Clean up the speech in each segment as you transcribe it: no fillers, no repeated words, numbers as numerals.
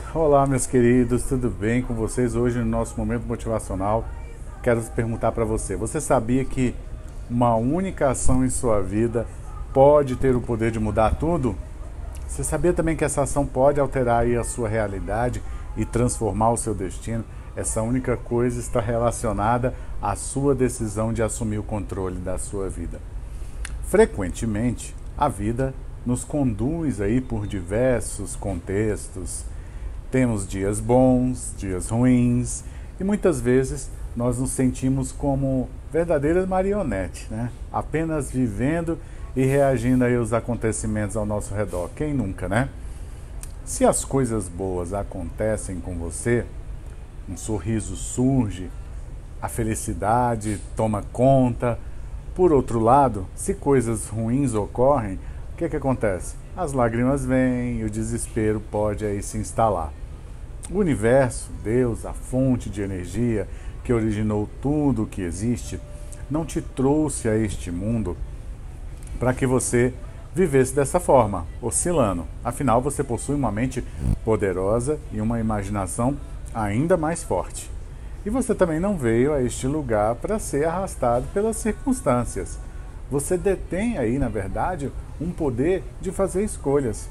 Olá, meus queridos, tudo bem com vocês? Hoje, no nosso momento motivacional, quero perguntar para você: você sabia que uma única ação em sua vida pode ter o poder de mudar tudo? Você sabia também que essa ação pode alterar aí a sua realidade e transformar o seu destino? Essa única coisa está relacionada à sua decisão de assumir o controle da sua vida. Frequentemente, a vida nos conduz aí por diversos contextos. Temos dias bons, dias ruins, e muitas vezes nós nos sentimos como verdadeiras marionetes, né? Apenas vivendo e reagindo aí aos acontecimentos ao nosso redor. Quem nunca, né? Se as coisas boas acontecem com você, um sorriso surge, a felicidade toma conta. Por outro lado, se coisas ruins ocorrem, o que acontece? As lágrimas vêm e o desespero pode aí se instalar. O universo, Deus, a fonte de energia que originou tudo o que existe, não te trouxe a este mundo para que você vivesse dessa forma, oscilando. Afinal, você possui uma mente poderosa e uma imaginação ainda mais forte. E você também não veio a este lugar para ser arrastado pelas circunstâncias. Você detém aí, na verdade, um poder de fazer escolhas.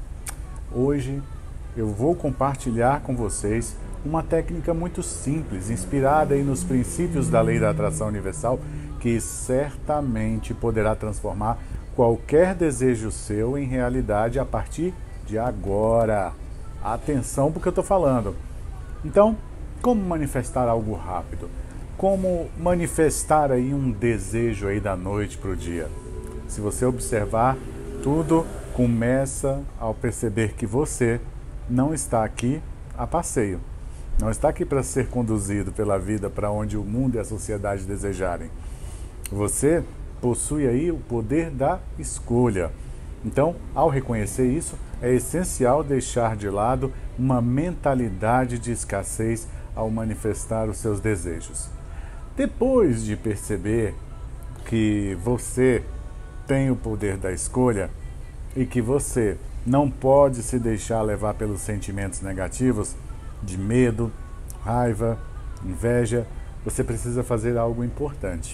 Hoje eu vou compartilhar com vocês uma técnica muito simples, inspirada aí nos princípios da lei da atração universal, que certamente poderá transformar qualquer desejo seu em realidade a partir de agora. Atenção porque eu estou falando. Então, como manifestar algo rápido? Como manifestar aí um desejo aí da noite para o dia? Se você observar, tudo começa ao perceber que você não está aqui a passeio. Não está aqui para ser conduzido pela vida para onde o mundo e a sociedade desejarem. Você possui aí o poder da escolha. Então, ao reconhecer isso, é essencial deixar de lado uma mentalidade de escassez ao manifestar os seus desejos. Depois de perceber que você tem o poder da escolha e que você não pode se deixar levar pelos sentimentos negativos de medo, raiva, inveja, você precisa fazer algo importante,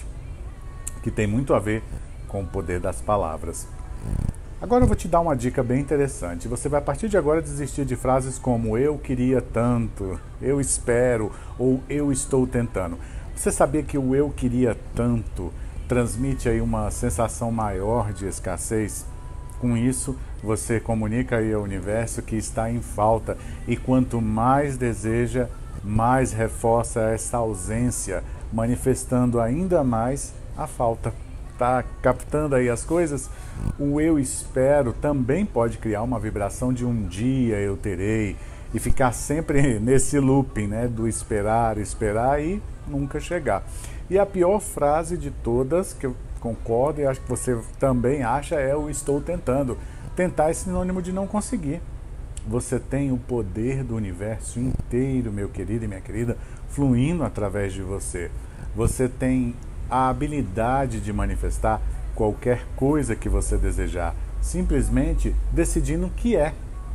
que tem muito a ver com o poder das palavras. Agora eu vou te dar uma dica bem interessante. Você vai a partir de agora desistir de frases como eu queria tanto, eu espero ou eu estou tentando. Você sabia que o eu queria tanto transmite aí uma sensação maior de escassez? Com isso, você comunica aí ao universo que está em falta, e quanto mais deseja, mais reforça essa ausência, manifestando ainda mais a falta. Tá captando aí as coisas? O eu espero também pode criar uma vibração de um dia eu terei, e ficar sempre nesse looping, né, do esperar, esperar e nunca chegar. E a pior frase de todas, que eu concordo e acho que você também acha, é o estou tentando. Tentar é sinônimo de não conseguir. Você tem o poder do universo inteiro, meu querido e minha querida, fluindo através de você. Você tem a habilidade de manifestar qualquer coisa que você desejar, simplesmente decidindo o que é.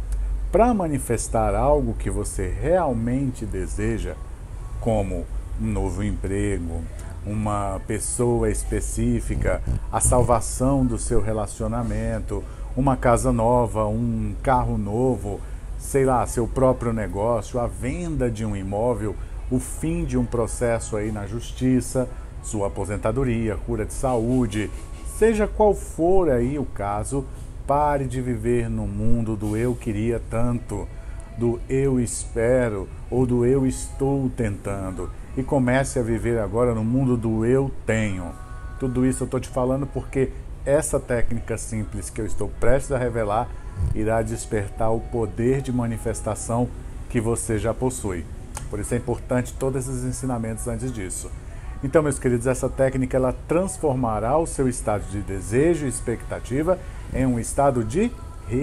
Para manifestar algo que você realmente deseja, como um novo emprego, uma pessoa específica, a salvação do seu relacionamento, uma casa nova, um carro novo, sei lá, seu próprio negócio, a venda de um imóvel, o fim de um processo aí na justiça, sua aposentadoria, cura de saúde, seja qual for aí o caso, pare de viver no mundo do eu queria tanto, do eu espero ou do eu estou tentando, e comece a viver agora no mundo do eu tenho. Tudo isso eu estou te falando porque essa técnica simples que eu estou prestes a revelar irá despertar o poder de manifestação que você já possui. Por isso é importante todos esses ensinamentos antes disso. Então, meus queridos, essa técnica ela transformará o seu estado de desejo e expectativa em um estado de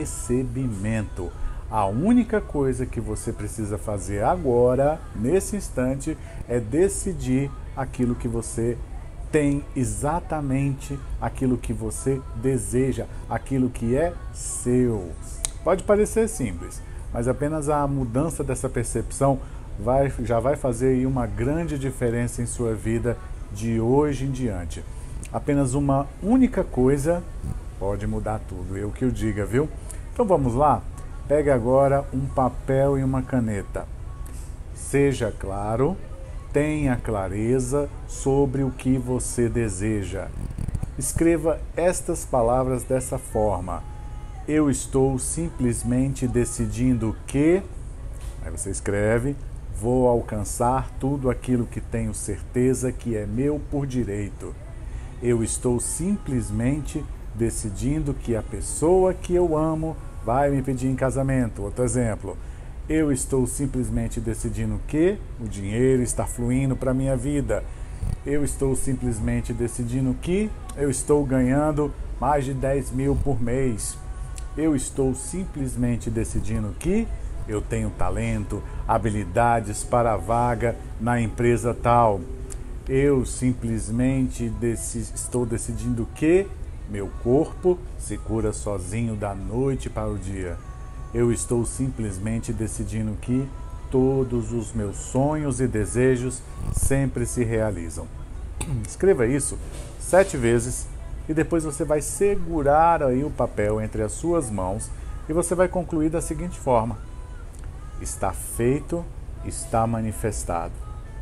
recebimento. A única coisa que você precisa fazer agora, nesse instante, é decidir aquilo que você tem, exatamente aquilo que você deseja, aquilo que é seu. Pode parecer simples, mas apenas a mudança dessa percepção já vai fazer aí uma grande diferença em sua vida de hoje em diante. Apenas uma única coisa pode mudar tudo, eu que o diga, viu? Então vamos lá? Pegue agora um papel e uma caneta. Seja claro, tenha clareza sobre o que você deseja. Escreva estas palavras dessa forma: eu estou simplesmente decidindo que... Aí você escreve: vou alcançar tudo aquilo que tenho certeza que é meu por direito. Eu estou simplesmente decidindo que a pessoa que eu amo vai me pedir em casamento. Outro exemplo: eu estou simplesmente decidindo que o dinheiro está fluindo para a minha vida. Eu estou simplesmente decidindo que eu estou ganhando mais de 10 mil por mês. Eu estou simplesmente decidindo que eu tenho talento, habilidades para a vaga na empresa tal. Eu simplesmente estou decidindo que meu corpo se cura sozinho da noite para o dia. Eu estou simplesmente decidindo que todos os meus sonhos e desejos sempre se realizam. Escreva isso 7 vezes e depois você vai segurar aí o papel entre as suas mãos e você vai concluir da seguinte forma: está feito, está manifestado.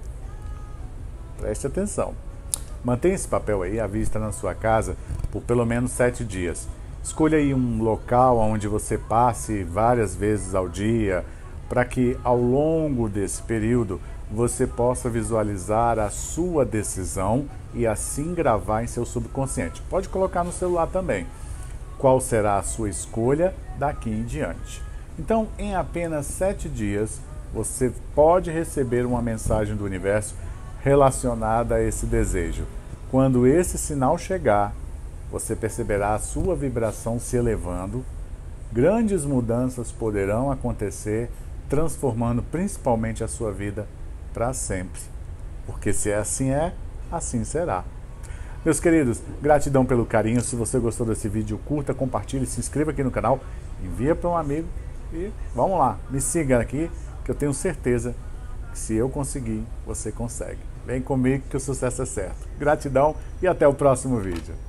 Preste atenção. Mantenha esse papel aí à vista na sua casa por pelo menos 7 dias. Escolha aí um local onde você passe várias vezes ao dia, para que ao longo desse período você possa visualizar a sua decisão e assim gravar em seu subconsciente. Pode colocar no celular também. Qual será a sua escolha daqui em diante? Então, em apenas 7 dias, você pode receber uma mensagem do universo relacionada a esse desejo. Quando esse sinal chegar, você perceberá a sua vibração se elevando, grandes mudanças poderão acontecer, transformando principalmente a sua vida para sempre. Porque se assim é, assim será. Meus queridos, gratidão pelo carinho. Se você gostou desse vídeo, curta, compartilhe, se inscreva aqui no canal, envia para um amigo e vamos lá, me siga aqui, que eu tenho certeza que se eu conseguir, você consegue. Vem comigo que o sucesso é certo. Gratidão e até o próximo vídeo.